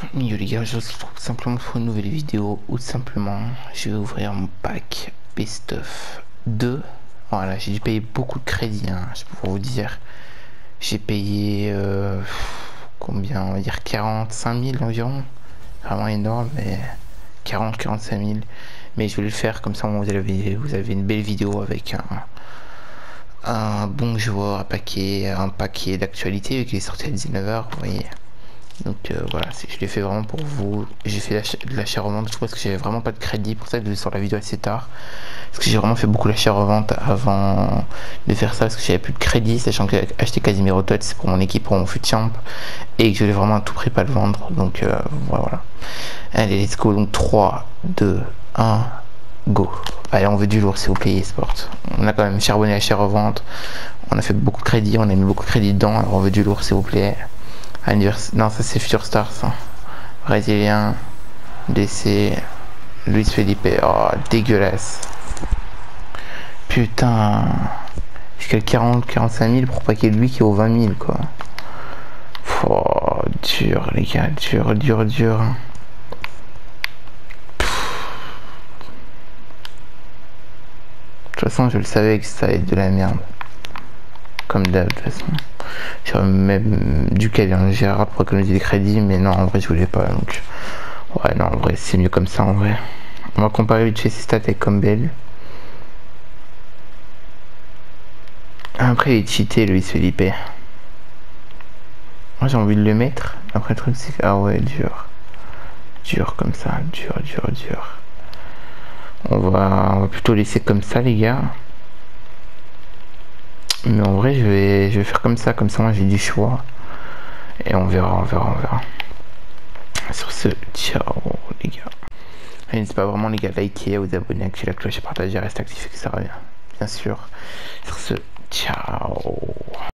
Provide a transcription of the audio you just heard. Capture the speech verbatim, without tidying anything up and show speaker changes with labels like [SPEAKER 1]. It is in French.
[SPEAKER 1] Yo les gars, je se retrouve simplement pour une nouvelle vidéo où simplement je vais ouvrir mon pack Best of deux. Voilà, j'ai dû payer beaucoup de crédit, hein, je peux vous dire. J'ai payé euh, combien, on va dire quarante-cinq mille environ. Vraiment énorme, mais quarante à quarante-cinq mille. Mais je vais le faire comme ça, vous avez, vous avez une belle vidéo avec un, un bon joueur, un paquet, un paquet d'actualité qui est sorti à dix-neuf heures, vous voyez. Donc euh, voilà, je l'ai fait vraiment pour vous. J'ai fait de l'achat-revente parce que j'avais vraiment pas de crédit, pour ça que je sors la vidéo assez tard. Parce que j'ai vraiment fait beaucoup l'achat-revente avant de faire ça, parce que j'avais plus de crédit, sachant que j'ai acheté Casemiro Tots pour mon équipe, pour mon fut champ, et que je voulais vraiment à tout prix pas le vendre. Donc euh, voilà. Allez, let's go. Donc trois, deux, un, go. Allez, on veut du lourd s'il vous plaît, Sport. On a quand même charbonné l'achat-revente. On a fait beaucoup de crédit, on a mis beaucoup de crédit dedans, alors on veut du lourd s'il vous plaît. Anniversaire. Non, ça c'est Future Stars. Hein. Brésilien. D C. Luis Felipe. Oh, dégueulasse. Putain. Jusqu'à quarante à quarante-cinq mille pour paquet de lui qui est aux vingt mille quoi. Oh, dur les gars. Dur, dur, dur. De toute façon, je le savais que ça allait être de la merde. Comme d'hab, de toute façon. J'aurais même dû caler un Gérard pour économiser des crédits, mais non, en vrai, je voulais pas. Donc, ouais, non, en vrai, c'est mieux comme ça, en vrai. On va comparer vite fait ses stats avec Campbell. Après, il est cheaté, Luis Felipe. Moi, j'ai envie de le mettre. Après, le truc, c'est que, ah ouais, dur. Dur comme ça, dur, dur, dur. On va, on va plutôt laisser comme ça, les gars. Mais en vrai, je vais, je vais faire comme ça, comme ça, moi, j'ai du choix. Et on verra, on verra, on verra. Sur ce, ciao les gars. Et n'hésitez pas vraiment les gars à liker, à vous abonner, à activer la cloche, à partager, à rester actif et que ça revient. Bien sûr. Sur ce, ciao.